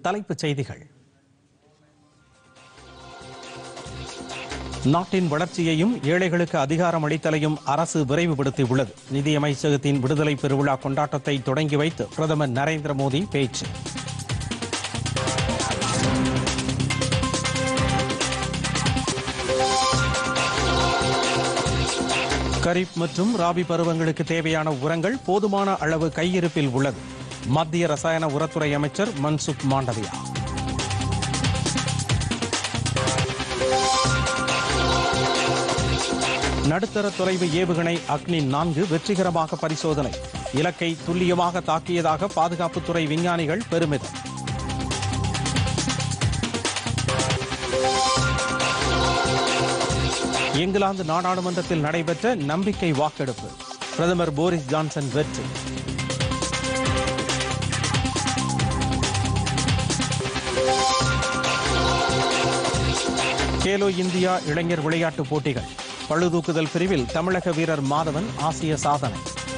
தலைப்புச் செய்திகள். நாட்டின் வளர்ச்சியையும் ஏழைகளுக்கு அதிகாரம் அளித்தலையும் அரசு விரைவுபடுத்தியுள்ளது. நிதியமைச்சகத்தின் விடுதலை பெருவிழா கொண்டாட்டத்தை தொடங்கி வைத்து பிரதமர் நரேந்திர மோடி பேச்சு. கரீப் மற்றும் ராபி பருவங்களுக்கு தேவையான உரங்கள் போதுமான அளவு கையிருப்பில் உள்ளது. மத்திய ரசாயன உரத்துறை அமைச்சர் மன்சுக் மாண்டவியா. நடுத்தர தொலைவு ஏவுகணை அக்னி 4 வெற்றிகரமாக பரிசோதனை. இலக்கை துல்லியமாக தாக்கியதாக பாதுகாப்புத்துறை விஞ்ஞானிகள் பெருமிதம். இங்கிலாந்து நாடாளுமன்றத்தில் நடைபெற்ற நம்பிக்கை வாக்கெடுப்பு. பிரதமர் போரிஸ் ஜான்சன் வெற்றி. கேலோ இந்தியா இளைஞர் விளையாட்டுப் போட்டிகள். பளுதூக்குதல் பிரிவில் தமிழக வீரர் மாதவன் ஆசிய சாதனை.